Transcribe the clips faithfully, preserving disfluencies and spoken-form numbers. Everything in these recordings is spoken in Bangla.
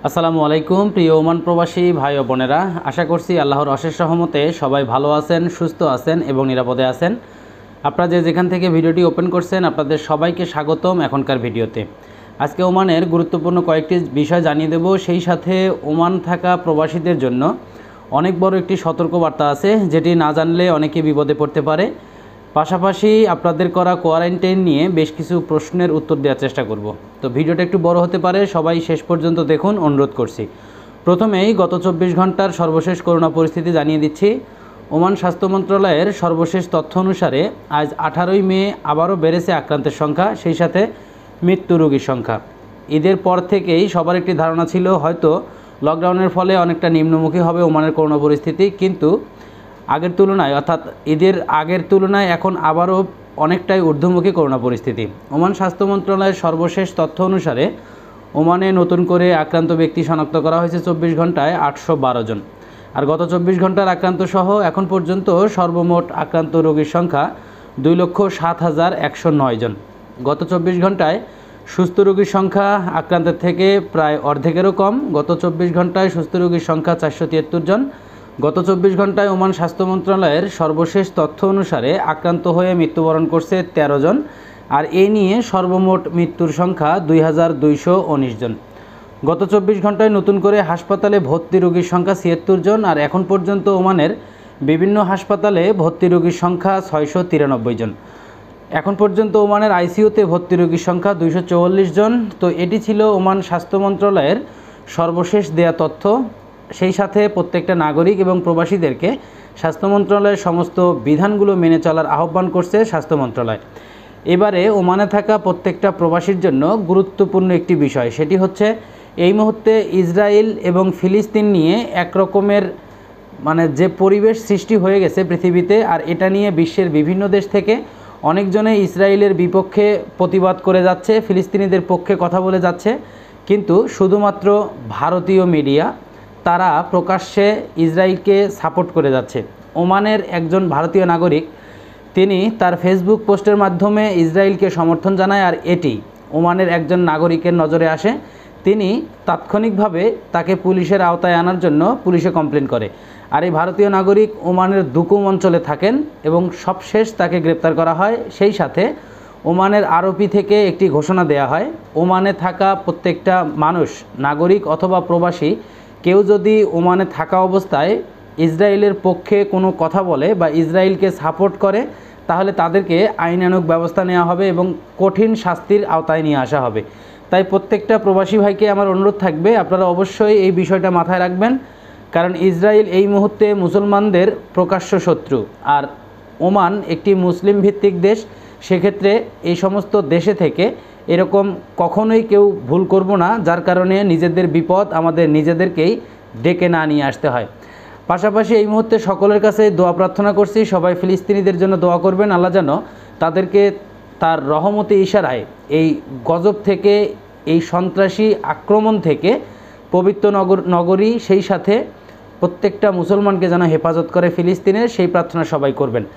আসসালামু আলাইকুম প্রিয় ওমান প্রবাসী ভাই ও বোনেরা, আশা করছি আল্লাহর অশেষ রহমতে সবাই ভালো আছেন, সুস্থ আছেন এবং নিরাপদে আছেন। আপনারা যে যেখান থেকে ভিডিওটি ওপেন করছেন আপনাদের সবাইকে স্বাগতম এখনকার ভিডিওতে। আজকে ওমানের গুরুত্বপূর্ণ কয়েকটি বিষয় জানিয়ে দেব, সেই সাথে ওমান থাকা প্রবাসীদের জন্য অনেক বড় একটি সতর্কবার্তা আছে, যেটি না জানলে অনেকে বিপদে পড়তে পারে। পাশাপাশি আপনাদের করা কোয়ারেন্টাইন নিয়ে বেশ কিছু প্রশ্নের উত্তর দেওয়ার চেষ্টা করব। তো ভিডিওটা একটু বড় হতে পারে, সবাই শেষ পর্যন্ত দেখুন অনুরোধ করছি। প্রথমেই গত চব্বিশ ঘন্টার সর্বশেষ করোনা পরিস্থিতি জানিয়ে দিচ্ছি। ওমান স্বাস্থ্য মন্ত্রণালয়ের সর্বশেষ তথ্য অনুসারে আজ আঠারোই মে আবারও বেড়েছে আক্রান্তের সংখ্যা, সেই সাথে মৃত্যু রোগীর সংখ্যা। ঈদের পর থেকেই সবার একটি ধারণা ছিল হয়তো লকডাউনের ফলে অনেকটা নিম্নমুখী হবে ওমানের করোনা পরিস্থিতি, কিন্তু আগের তুলনায় অর্থাৎ ঈদের আগের তুলনায় এখন আবারও অনেকটাই ঊর্ধ্বমুখী করোনা পরিস্থিতি। ওমান স্বাস্থ্য মন্ত্রণালয়ের সর্বশেষ তথ্য অনুসারে ওমানে নতুন করে আক্রান্ত ব্যক্তি শনাক্ত করা হয়েছে চব্বিশ ঘন্টায় আটশো বারো জন। আর গত চব্বিশ ঘন্টার আক্রান্ত সহ এখন পর্যন্ত সর্বমোট আক্রান্ত রোগীর সংখ্যা দুই লক্ষ সাত হাজার একশো নয় জন। গত চব্বিশ ঘন্টায় সুস্থ রোগীর সংখ্যা আক্রান্তের থেকে প্রায় অর্ধেকেরও কম। গত চব্বিশ ঘন্টায় সুস্থ রোগীর সংখ্যা চারশো তিয়াত্তর জন। গত চব্বিশ ঘন্টায় ওমান স্বাস্থ্য মন্ত্রণালয়ের সর্বশেষ তথ্য অনুসারে আক্রান্ত হয়ে মৃত্যুবরণ করছে তেরো জন। আর এ নিয়ে সর্বমোট মৃত্যুর সংখ্যা দুই হাজার দুইশো উনিশ জন। গত চব্বিশ ঘন্টায় নতুন করে হাসপাতালে ভর্তি রোগীর সংখ্যা ছিয়াত্তর জন। আর এখন পর্যন্ত ওমানের বিভিন্ন হাসপাতালে ভর্তি রোগীর সংখ্যা ছয়শো তিরানব্বই জন। এখন পর্যন্ত ওমানের আইসিইউতে ভর্তি রোগীর সংখ্যা দুইশো চৌয়াল্লিশ জন। তো এটি ছিল ওমান স্বাস্থ্য মন্ত্রণালয়ের সর্বশেষ দেয়া তথ্য। সেই সাথে প্রত্যেকটা নাগরিক এবং প্রবাসীদেরকে স্বাস্থ্য মন্ত্রণালয়ের সমস্ত বিধানগুলো মেনে চলার আহ্বান করছে স্বাস্থ্য মন্ত্রণালয়। এবারে ওমানে থাকা প্রত্যেকটা প্রবাসীর জন্য গুরুত্বপূর্ণ একটি বিষয়, সেটি হচ্ছে এই মুহূর্তে ইসরায়েল এবং ফিলিস্তিন নিয়ে একরকমের মানে যে পরিবেশ সৃষ্টি হয়ে গেছে পৃথিবীতে, আর এটা নিয়ে বিশ্বের বিভিন্ন দেশ থেকে অনেকজনে ইসরায়েলের বিপক্ষে প্রতিবাদ করে যাচ্ছে, ফিলিস্তিনিদের পক্ষে কথা বলে যাচ্ছে, কিন্তু শুধুমাত্র ভারতীয় মিডিয়া তারা প্রকাশ্যে ইসরায়েলকে সাপোর্ট করে যাচ্ছে। ওমানের একজন ভারতীয় নাগরিক তিনি তার ফেসবুক পোস্টের মাধ্যমে ইসরায়েলকে সমর্থন জানায়, আর এটি ওমানের একজন নাগরিকের নজরে আসে। তিনি তাৎক্ষণিকভাবে তাকে পুলিশের আওতায় আনার জন্য পুলিশে কমপ্লেন করে। আর এই ভারতীয় নাগরিক ওমানের দুকুম অঞ্চলে থাকেন এবং সবশেষ তাকে গ্রেপ্তার করা হয়। সেই সাথে ওমানের আরপি থেকে একটি ঘোষণা দেয়া হয়, ওমানে থাকা প্রত্যেকটা মানুষ, নাগরিক অথবা প্রবাসী, কেউ যদি ওমানে থাকা অবস্থায় ইসরায়েলের পক্ষে কোনো কথা বলে বা ইসরায়েলকে সাপোর্ট করে তাহলে তাদেরকে আইনানুগ ব্যবস্থা নেওয়া হবে এবং কঠিন শাস্তির আওতায় নিয়ে আসা হবে। তাই প্রত্যেকটা প্রবাসী ভাইকে আমার অনুরোধ থাকবে, আপনারা অবশ্যই এই বিষয়টা মাথায় রাখবেন, কারণ ইসরায়েল এই মুহূর্তে মুসলমানদের প্রকাশ্য শত্রু, আর ওমান একটি মুসলিম ভিত্তিক দেশ। সেক্ষেত্রে এই সমস্ত দেশে থেকে এরকম কখনোই কেউ ভুল করব না, যার কারণে নিজেদের বিপদ আমাদের নিজেদেরকেই ডেকে না নিয়ে আসতে হয়। পাশাপাশি এই মুহূর্তে সকলের কাছে দোয়া প্রার্থনা করছি, সবাই ফিলিস্তিনিদের জন্য দোয়া করবেন, আল্লাহ যেন তাদেরকে তার রহমতে ইশারায় এই গজব থেকে, এই সন্ত্রাসী আক্রমণ থেকে পবিত্র নগর নগরী সেই সাথে প্রত্যেকটা মুসলমানকে যেন হেফাজত করে ফিলিস্তিনের, সেই প্রার্থনা সবাই করবেন।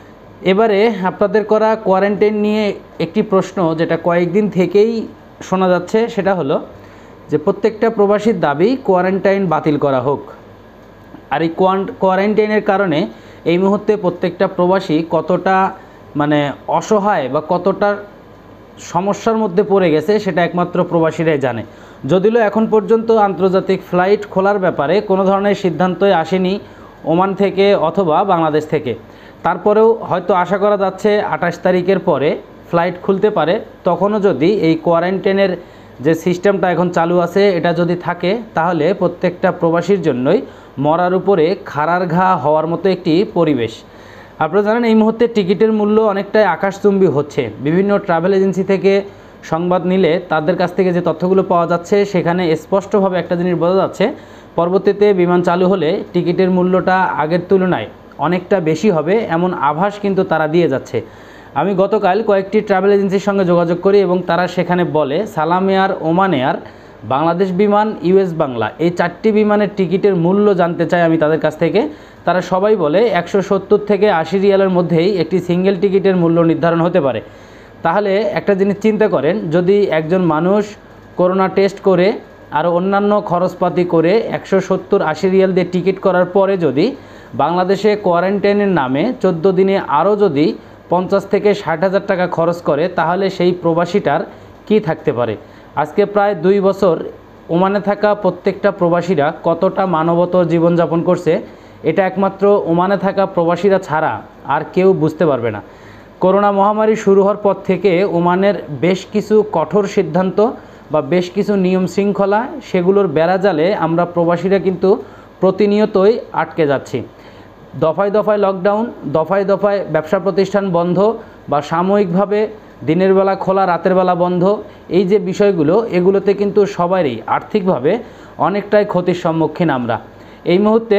এবারে আপনাদের করা কোয়ারেন্টাইন নিয়ে একটি প্রশ্ন যেটা কয়েকদিন থেকেই শোনা যাচ্ছে, সেটা হলো যে প্রত্যেকটা প্রবাসীর দাবি কোয়ারেন্টাইন বাতিল করা হোক। আর এই কোয়ারেন্টাইনের কারণে এই মুহূর্তে প্রত্যেকটা প্রবাসী কতটা মানে অসহায় বা কতটা সমস্যার মধ্যে পড়ে গেছে সেটা একমাত্র প্রবাসীরাই জানে। যদিও এখন পর্যন্ত আন্তর্জাতিক ফ্লাইট খোলার ব্যাপারে কোনো ধরনের সিদ্ধান্তই আসেনি ওমান থেকে অথবা বাংলাদেশ থেকে, তারপরেও হয়তো আশা করা যাচ্ছে আঠাশ তারিখের পরে ফ্লাইট খুলতে পারে। তখনও যদি এই কোয়ারেন্টাইনের যে সিস্টেমটা এখন চালু আছে এটা যদি থাকে তাহলে প্রত্যেকটা প্রবাসীর জন্যই মরার উপরে খাড়ার ঘা হওয়ার মতো একটি পরিবেশ। আপনারা জানেন এই মুহূর্তে টিকিটের মূল্য অনেকটাই আকাশচুম্বী হচ্ছে। বিভিন্ন ট্রাভেল এজেন্সি থেকে সংবাদ নিলে তাদের কাছ থেকে যে তথ্যগুলো পাওয়া যাচ্ছে সেখানে স্পষ্টভাবে একটা জিনিস বোঝা যাচ্ছে, পরবর্তীতে বিমান চালু হলে টিকিটের মূল্যটা আগের তুলনায় অনেকটা বেশি হবে, এমন আভাস কিন্তু তারা দিয়ে যাচ্ছে। আমি গতকাল কয়েকটি ট্রাভেল এজেন্সির সঙ্গে যোগাযোগ করি এবং তারা সেখানে বলে সালাম এয়ার, ওমান এয়ার, বাংলাদেশ বিমান, ইউএস বাংলা, এই চারটি বিমানের টিকিটের মূল্য জানতে চাই আমি তাদের কাছ থেকে। তারা সবাই বলে একশো সত্তর থেকে আশি রিয়ালের মধ্যেই একটি সিঙ্গেল টিকিটের মূল্য নির্ধারণ হতে পারে। তাহলে একটা জিনিস চিন্তা করেন, যদি একজন মানুষ করোনা টেস্ট করে আরও অন্যান্য খরচপাতি করে একশো সত্তর আশি রিয়াল দিয়ে টিকিট করার পরে যদি বাংলাদেশে কোয়ারেন্টাইনের নামে চোদ্দো দিনে আরও যদি পঞ্চাশ থেকে ষাট হাজার টাকা খরচ করে, তাহলে সেই প্রবাসীটার কি থাকতে পারে। আজকে প্রায় দুই বছর ওমানে থাকা প্রত্যেকটা প্রবাসীরা কতটা মানবতর জীবনযাপন করছে, এটা একমাত্র ওমানে থাকা প্রবাসীরা ছাড়া আর কেউ বুঝতে পারবে না। করোনা মহামারী শুরু হওয়ার পর থেকে ওমানের বেশ কিছু কঠোর সিদ্ধান্ত বা বেশ কিছু নিয়ম শৃঙ্খলা, সেগুলোর বেড়াজালে আমরা প্রবাসীরা কিন্তু প্রতিনিয়তই আটকে যাচ্ছি। দফায় দফায় লকডাউন, দফায় দফায় ব্যবসা প্রতিষ্ঠান বন্ধ বা সাময়িকভাবে দিনের বেলা খোলা রাতের বেলা বন্ধ, এই যে বিষয়গুলো, এগুলোতে কিন্তু সবারই আর্থিকভাবে অনেকটাই ক্ষতির সম্মুখীন আমরা। এই মুহূর্তে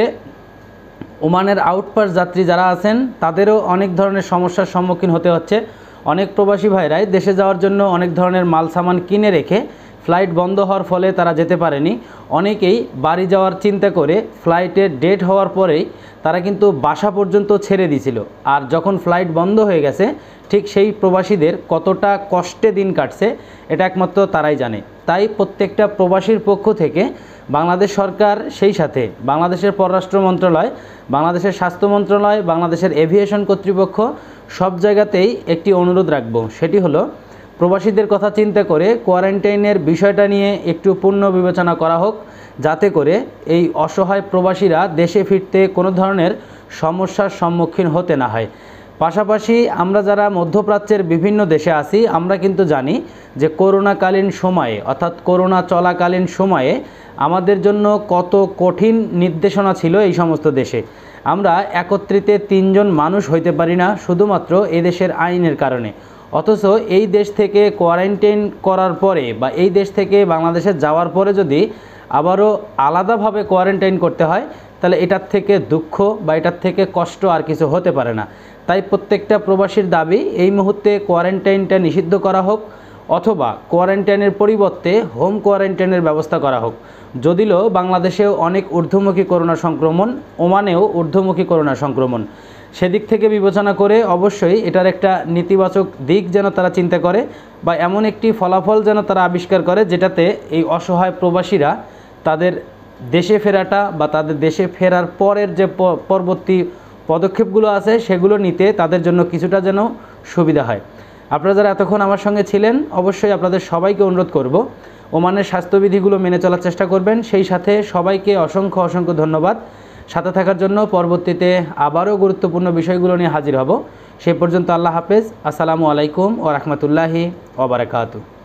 ওমানের আউটপাস যাত্রী যারা আছেন তাদেরও অনেক ধরনের সমস্যার সম্মুখীন হতে হচ্ছে। অনেক প্রবাসী ভাইরাই দেশে যাওয়ার জন্য অনেক ধরনের মাল সামান কিনে রেখে ফ্লাইট বন্ধ হওয়ার ফলে তারা যেতে পারেনি। অনেকেই বাড়ি যাওয়ার চিন্তা করে ফ্লাইটের ডেট হওয়ার পরেই তারা কিন্তু বাসা পর্যন্ত ছেড়ে দিয়েছিল। আর যখন ফ্লাইট বন্ধ হয়ে গেছে, ঠিক সেই প্রবাসীদের কতটা কষ্টে দিন কাটছে এটা একমাত্র তারাই জানে। তাই প্রত্যেকটা প্রবাসীর পক্ষ থেকে বাংলাদেশ সরকার, সেই সাথে বাংলাদেশের পররাষ্ট্র মন্ত্রণালয়, বাংলাদেশের স্বাস্থ্য মন্ত্রণালয়, বাংলাদেশের এভিয়েশন কর্তৃপক্ষ, সব জায়গাতেই একটি অনুরোধ রাখব। সেটি হলো প্রবাসীদের কথা চিন্তা করে কোয়ারেন্টাইনের বিষয়টা নিয়ে একটু পূর্ণ বিবেচনা করা হোক, যাতে করে এই অসহায় প্রবাসীরা দেশে ফিরতে কোনো ধরনের সমস্যার সম্মুখীন হতে না হয়। পাশাপাশি আমরা যারা মধ্যপ্রাচ্যের বিভিন্ন দেশে আছি, আমরা কিন্তু জানি যে করোনাকালীন সময়ে, অর্থাৎ করোনা চলাকালীন সময়ে আমাদের জন্য কত কঠিন নির্দেশনা ছিল এই সমস্ত দেশে। আমরা একত্রিতে তিনজন মানুষ হইতে পারি না শুধুমাত্র এই দেশের আইনের কারণে। অথচ এই দেশ থেকে কোয়ারেন্টাইন করার পরে বা এই দেশ থেকে বাংলাদেশে যাওয়ার পরে যদি আবারও আলাদাভাবে কোয়ারেন্টাইন করতে হয়, তাহলে এটার থেকে দুঃখ বা এটার থেকে কষ্ট আর কিছু হতে পারে না। তাই প্রত্যেকটা প্রবাসীর দাবি এই মুহূর্তে কোয়ারেন্টাইনটা নিষিদ্ধ করা হোক, অথবা কোয়ারেন্টাইনের পরিবর্তে হোম কোয়ারেন্টাইনের ব্যবস্থা করা হোক। যদিও বাংলাদেশেও অনেক ঊর্ধ্বমুখী করোনা সংক্রমণ, ওমানেও ঊর্ধ্বমুখী করোনা সংক্রমণ, সেদিক থেকে বিবেচনা করে অবশ্যই এটার একটা নেতিবাচক দিক যেন তারা চিন্তা করে বা এমন একটি ফলাফল যেন তারা আবিষ্কার করে, যেটাতে এই অসহায় প্রবাসীরা তাদের দেশে ফেরাটা বা তাদের দেশে ফেরার পরের যে পরবর্তী পদক্ষেপগুলো আছে সেগুলো নিতে তাদের জন্য কিছুটা যেন সুবিধা হয়। আপনারা যারা এতক্ষণ আমার সঙ্গে ছিলেন, অবশ্যই আপনাদের সবাইকে অনুরোধ করব ওমানের স্বাস্থ্যবিধিগুলো মেনে চলার চেষ্টা করবেন। সেই সাথে সবাইকে অসংখ্য অসংখ্য ধন্যবাদ সাথে থাকার জন্য। পরবর্তীতে আবারও গুরুত্বপূর্ণ বিষয়গুলো নিয়ে হাজির হব। সেই পর্যন্ত আল্লাহ হাফেজ। আসসালামু আলাইকুম ওয়া রাহমাতুল্লাহি ওয়া বারাকাতুহু।